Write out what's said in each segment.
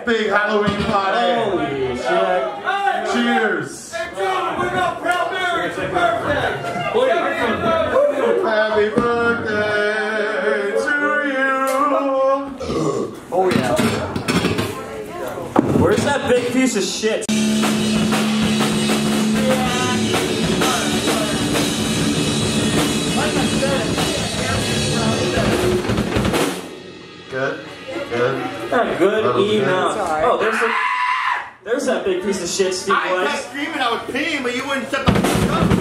big Halloween party. Holy shit. Cheers. Happy birthday to you. Oh yeah. Where's that big piece of shit? Good. Good. Good email. Oh, there's that big piece of shit, Steve I Weiss. kept screaming I was peeing, but you wouldn't shut the fuck up.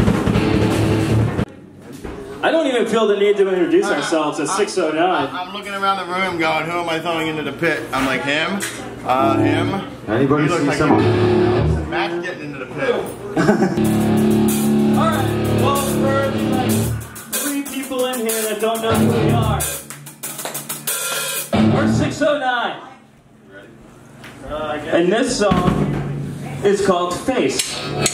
I don't even feel the need to introduce ourselves at 6:09. I'm looking around the room going, who am I throwing into the pit? I'm like, him, him. Anybody He looks see like someone? Matt's getting into the pit. Alright, well, for like 3 people in here that don't know who we are, we're 609. And this song is called Face.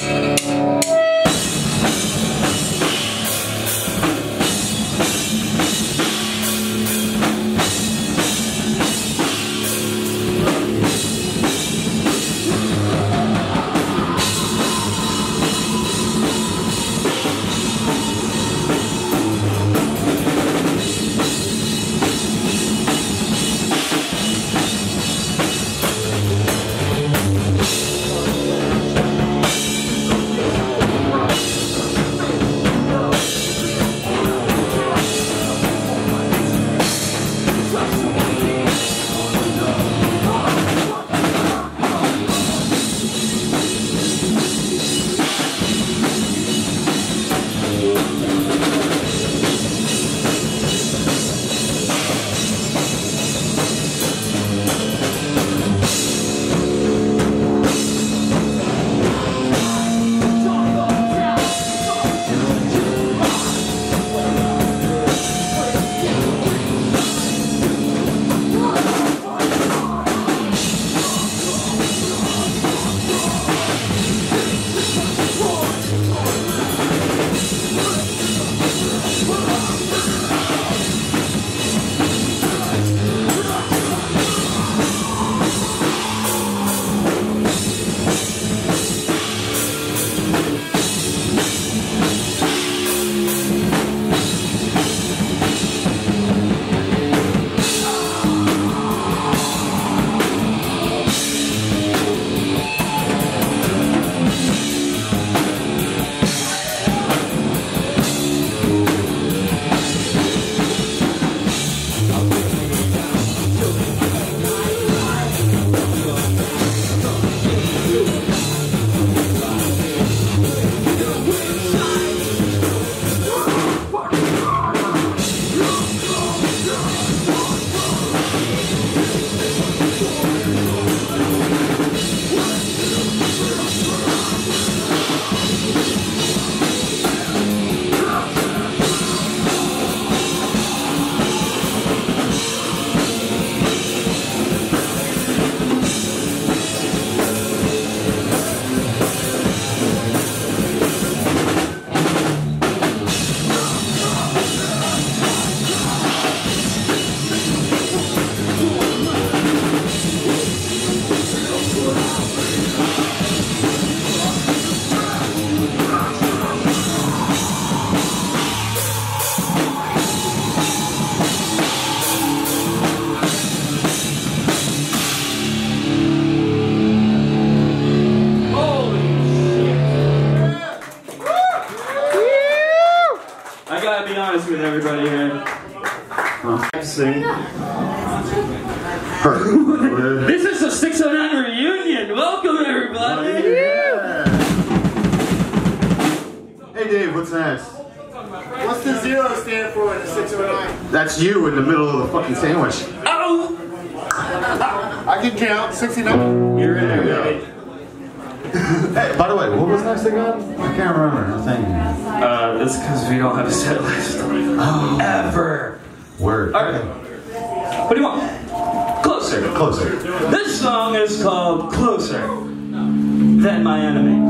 With everybody here. Sing. This is a 609 reunion. Welcome everybody. Yeah. Hey Dave, what's next? What's the 0 stand for in the 609? That's you in the middle of the fucking sandwich. Oh! I can count 69. You're in there, baby. Hey, by the way, what was next again? I can't remember. It's because we don't have a set list. Oh. Ever. Word. Alright. What do you want? Closer. Closer. This song is called Closer Than My Enemy.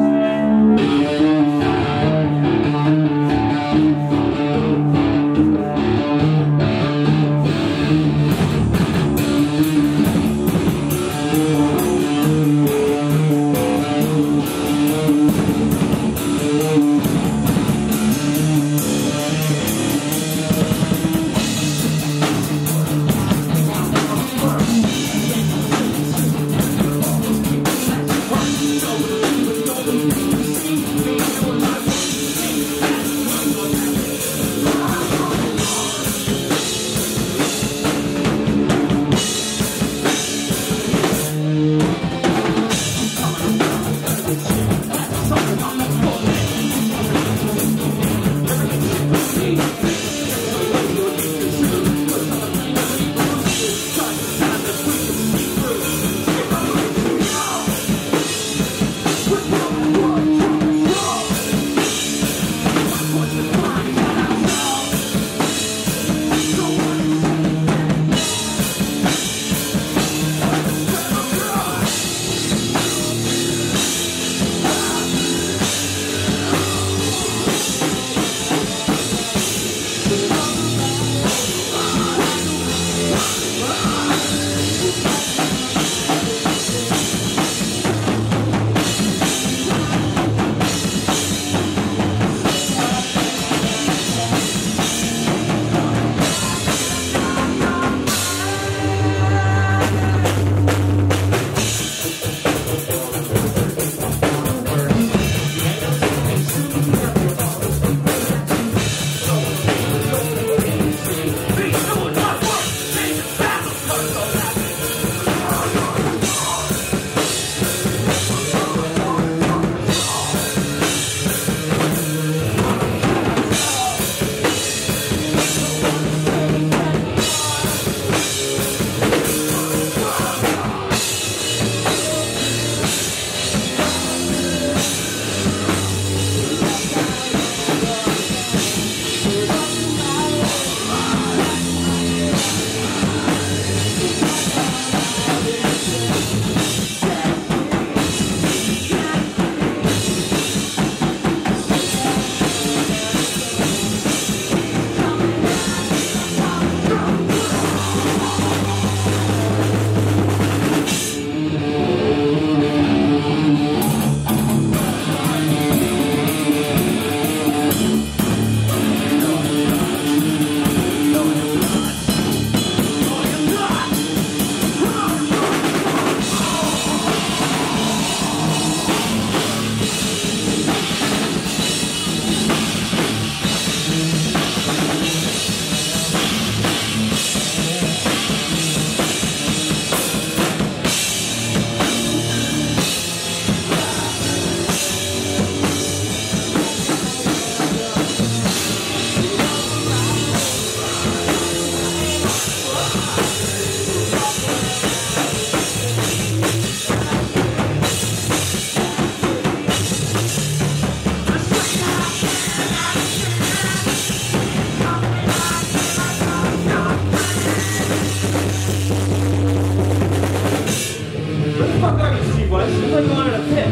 fuck are you, Steve West? You're like going in a pit.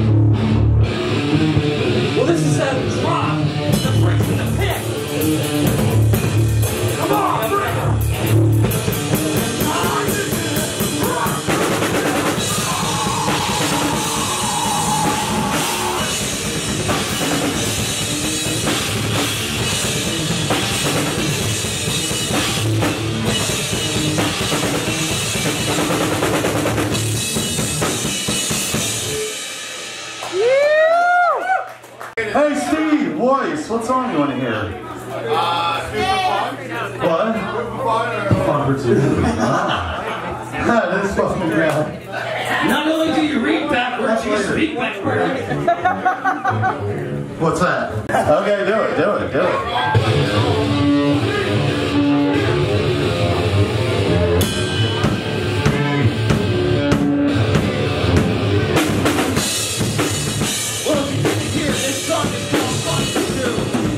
Well, this is a drop. The freak's in the pit. Come on, bring it. Hey Steve, voice, what song you want to hear? What? Fun for two. That is fucking great. Not only do you read backwards, you speak backwards. What's that? Okay, do it. Well, if you didn't hear, this song is called Fun for Two.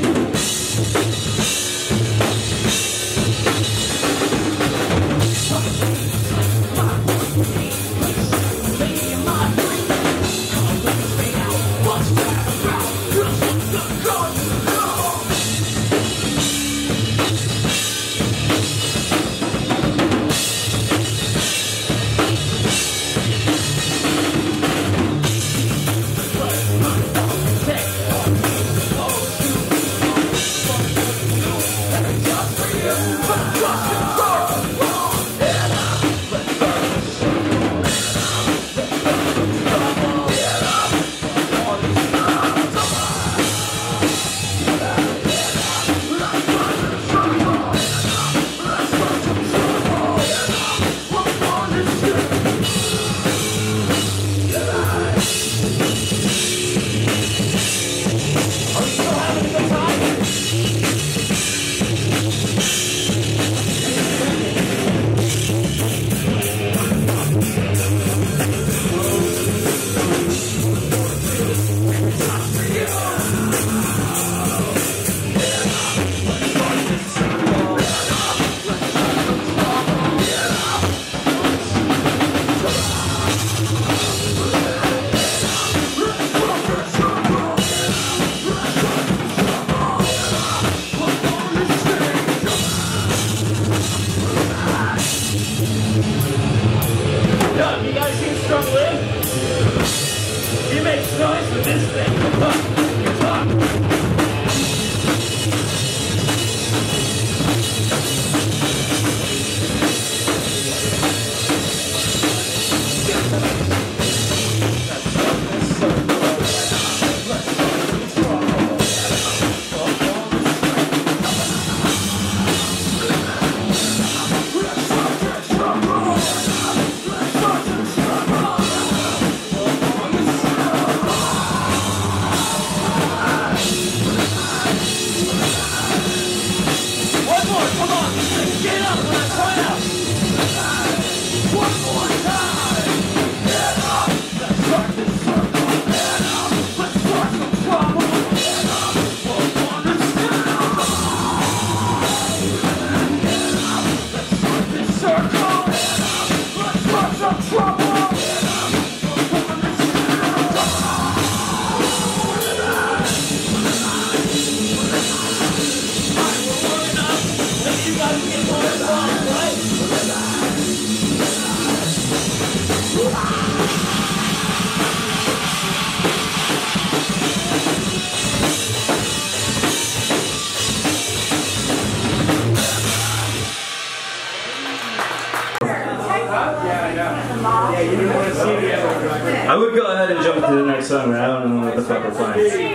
I would go ahead and jump to the next song, but I don't know what the fuck we're playing.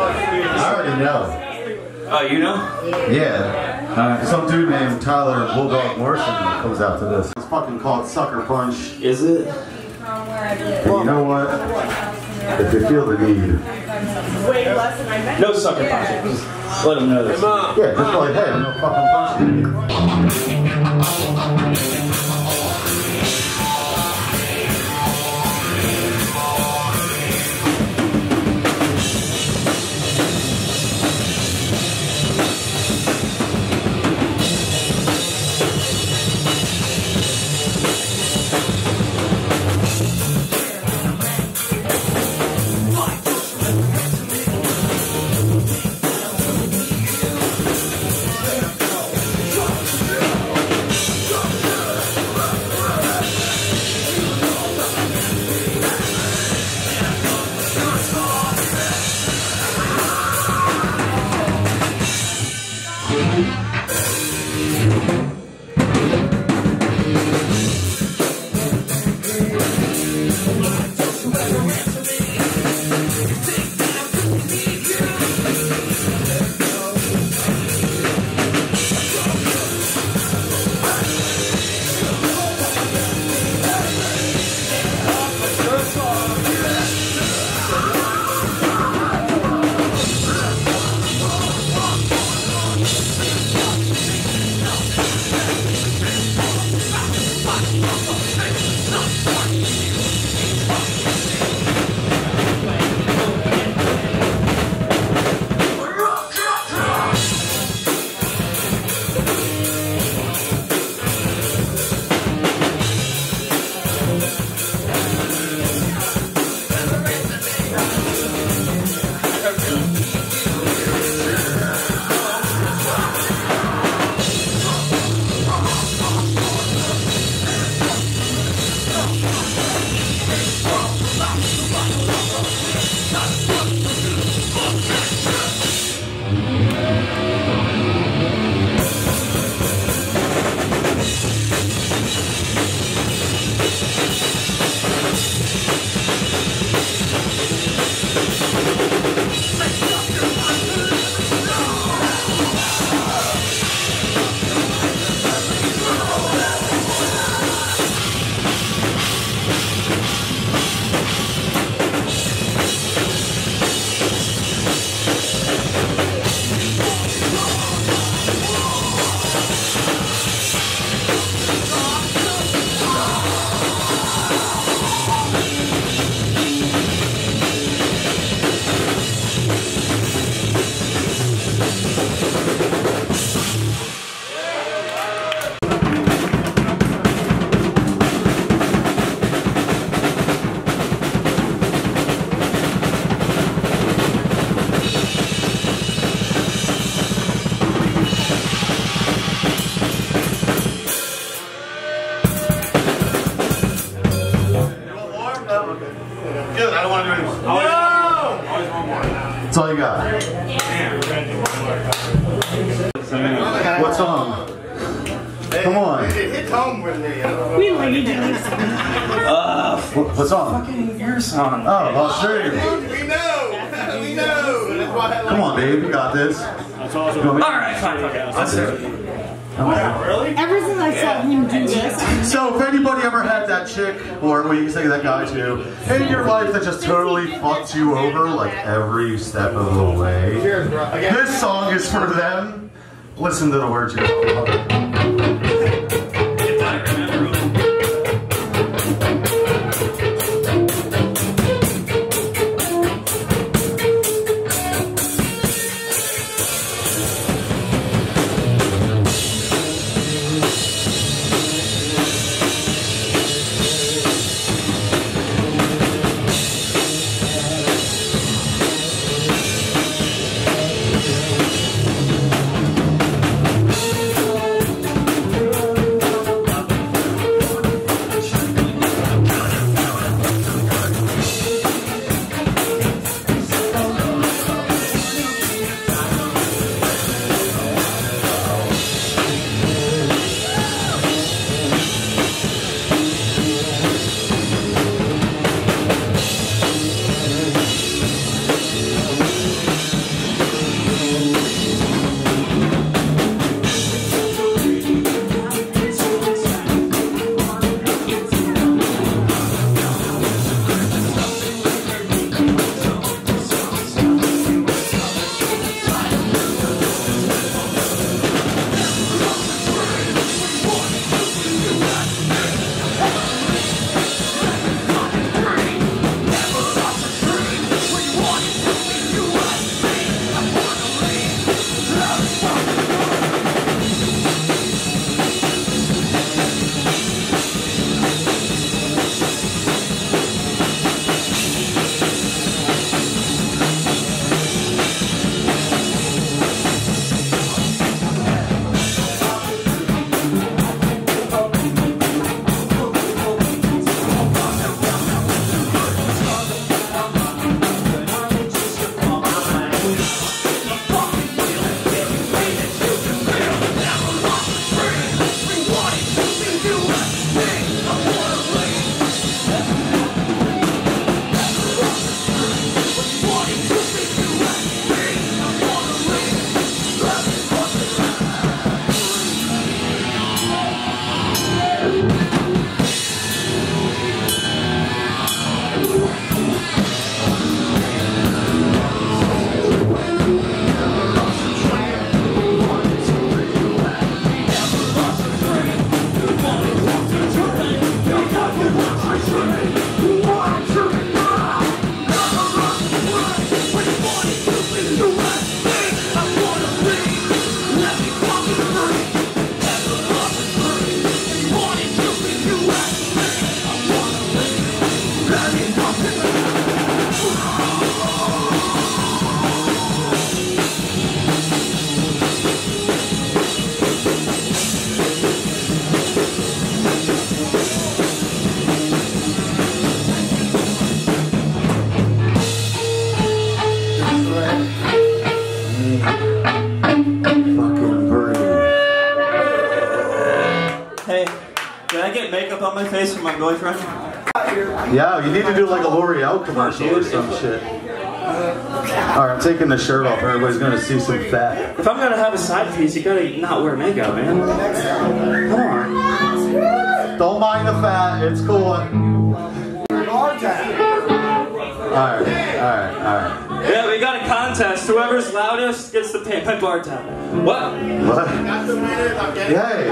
I already know. Oh, you know? Yeah. Some dude named Tyler Bulldog Morrison comes out to this. It's fucking called Sucker Punch. Is it? And you know what? If you feel the need. No sucker punching. Just let them know this. Yeah, just like, hey, I'm no fucking punching you. Good, I don't want to do anymore. No! Always one more. That's all you got. What song? Come on. Hit home with me. We lady does. What song? Fucking your song. Oh, Australia. We know. We know. That's why I Come on, Dave. You got this. That's awesome. Alright, fine. Let's do it. Ever since I saw him do this, So, if anybody ever had that chick, or what you say that guy too, in your life that just totally fucked you over, like every step of the way, this song is for them. Listen to the words you love. on my face from my boyfriend? Yeah, you need to do like a L'Oreal commercial or some shit. Alright, I'm taking the shirt off. Everybody's gonna see some fat. If I'm gonna have a side piece, you gotta not wear makeup, man. Come on. Don't mind the fat, it's cool. Alright. Yeah, we got a contest. Whoever's loudest gets to pay my bar tab. What? Yay.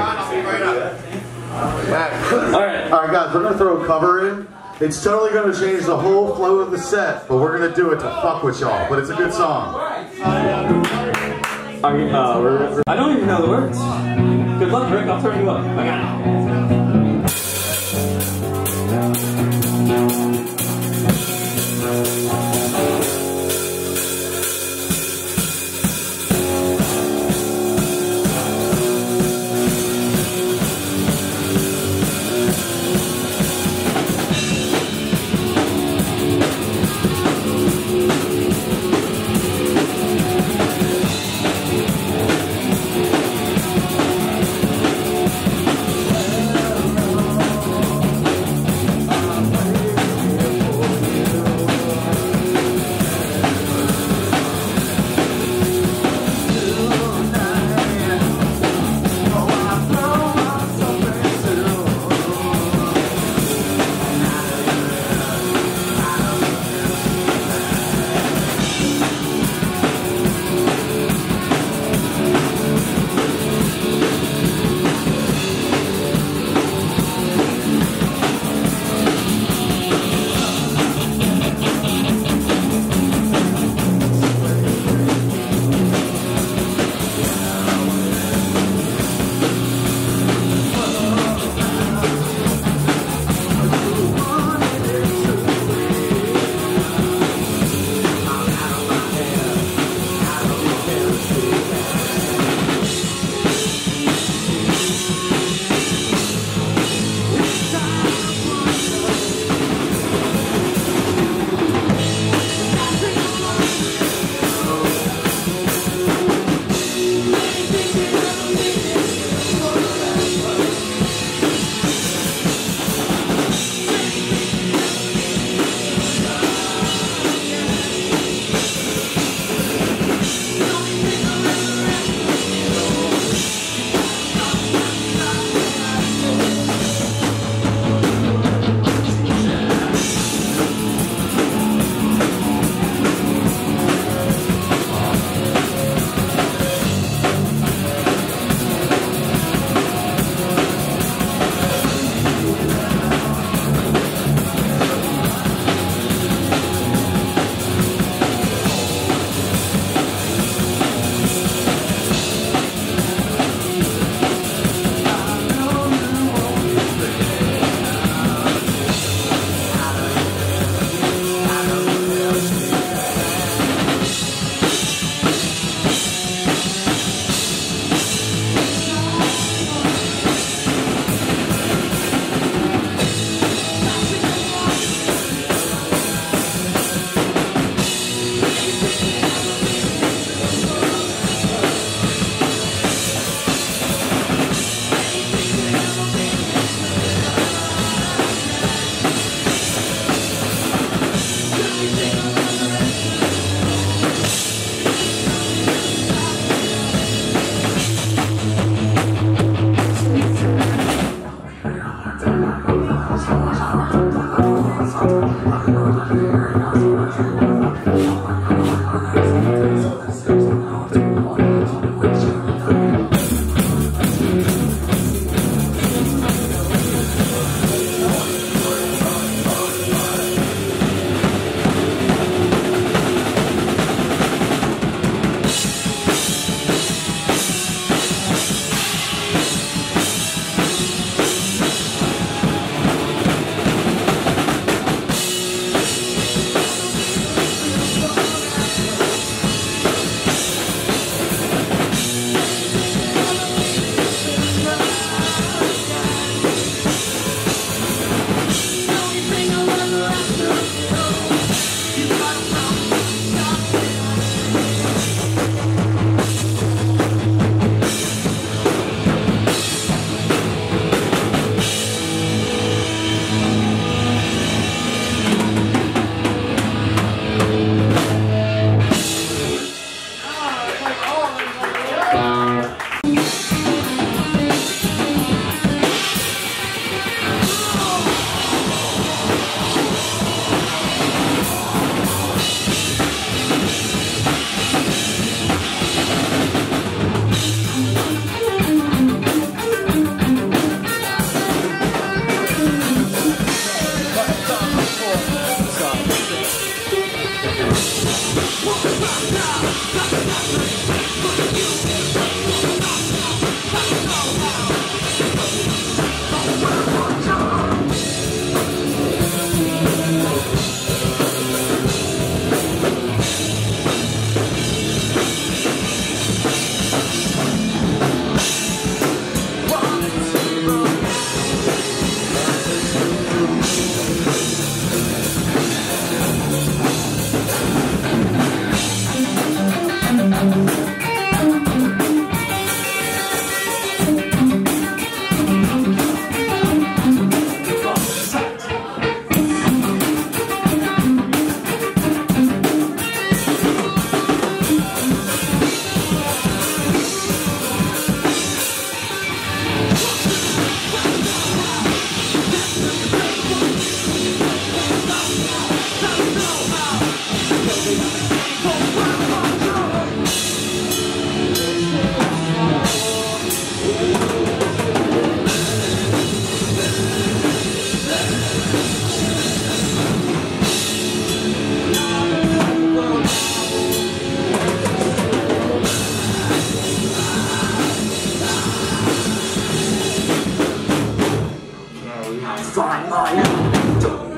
Alright. Alright guys, we're gonna throw a cover in. It's totally gonna change the whole flow of the set, but we're gonna do it to fuck with y'all. But it's a good song. I don't even know the words. Good luck, Rick. I'll turn you up. I got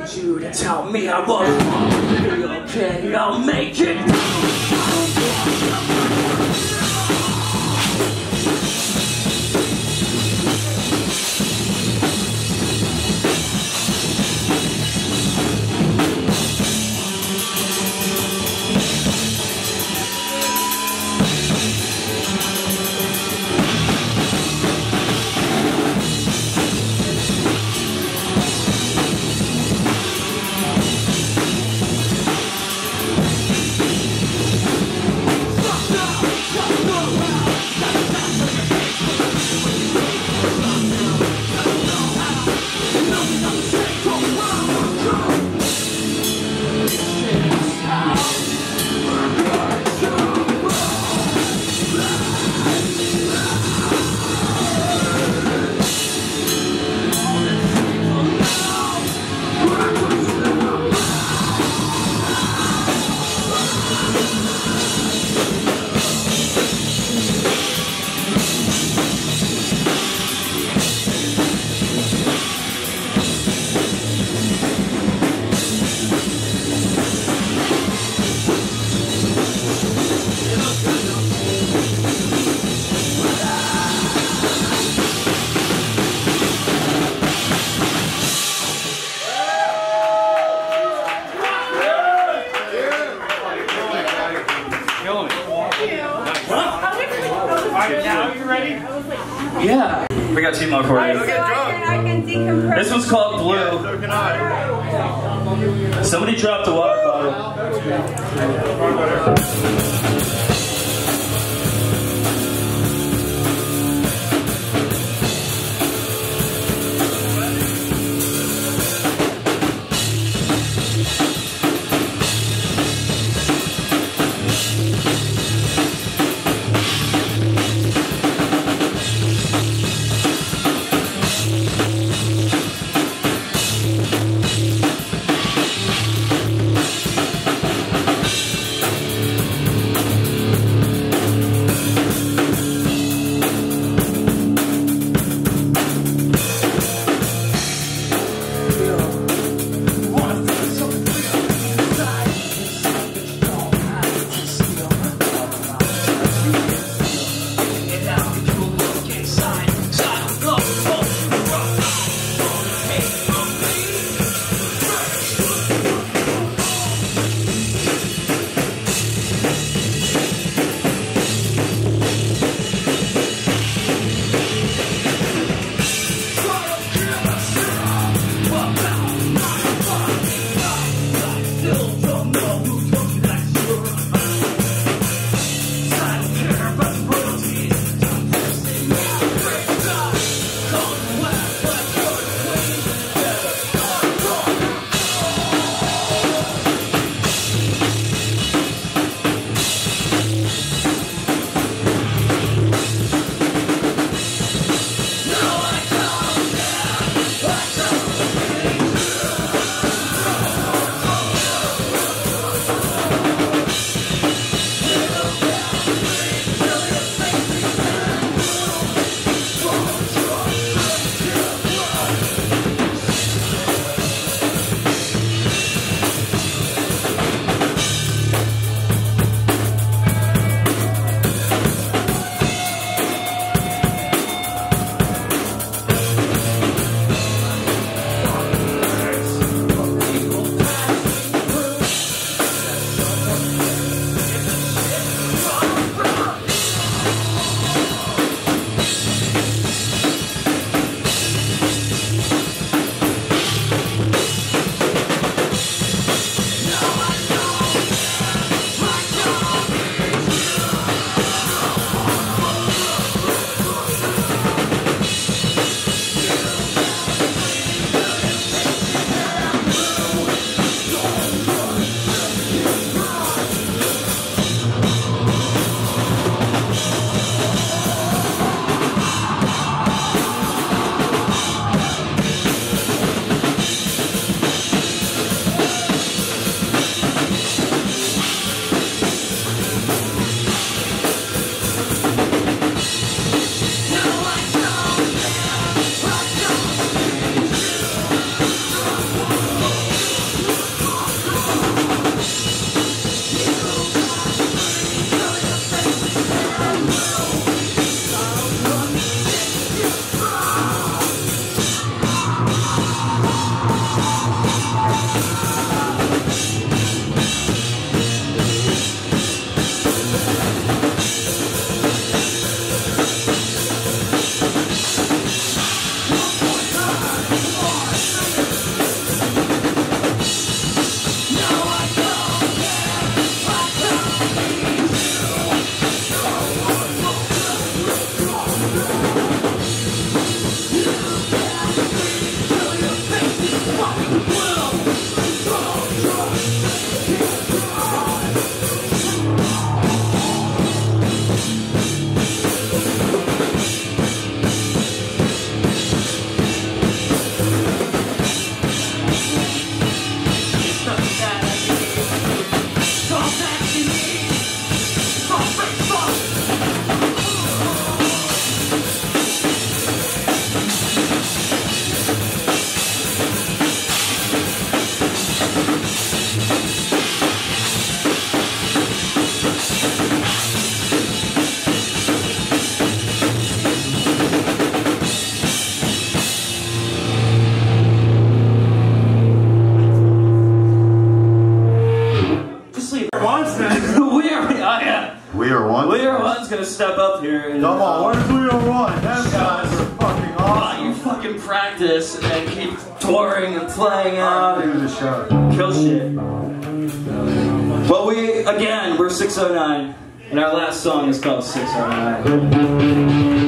need you to tell me I won't be okay, I'll make it. Yeah. We got two more for you. I can decompress. This one's called Blue. Yeah, so can I. Somebody dropped a water bottle. 1's gonna step up here and Come on, where's 301? Them guys are fucking awesome. you fucking practice and keep touring and playing out Do and the show. kill shit. Well, we're 609, and our last song is called 609.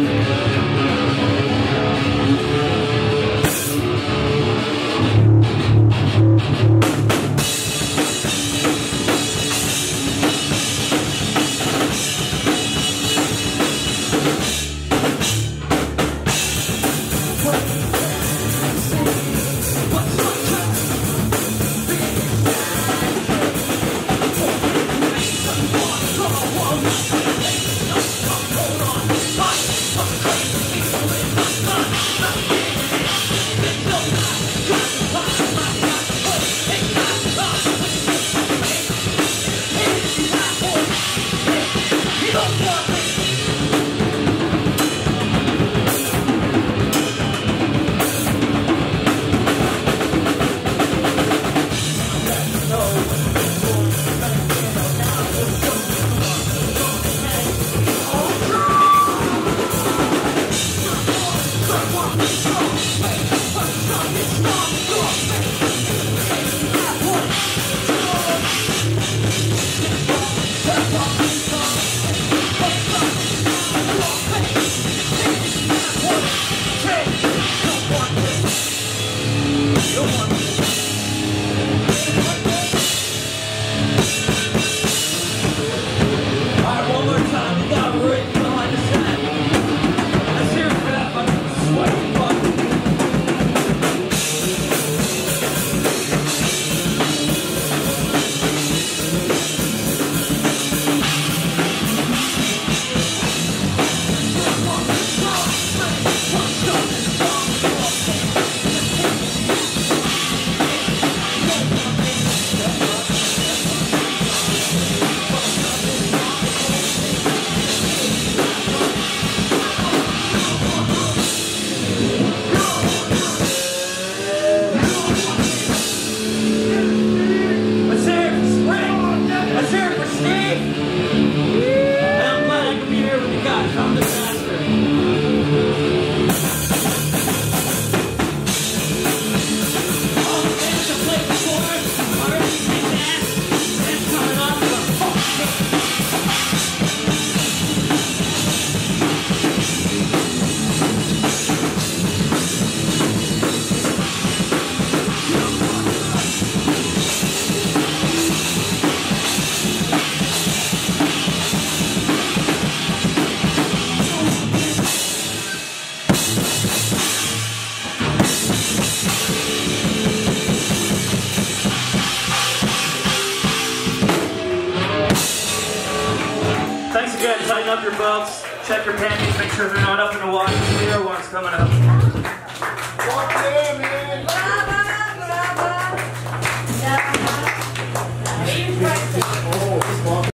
Tighten up your belts, check your panties, make sure they're not up in the water. The clear one's coming up.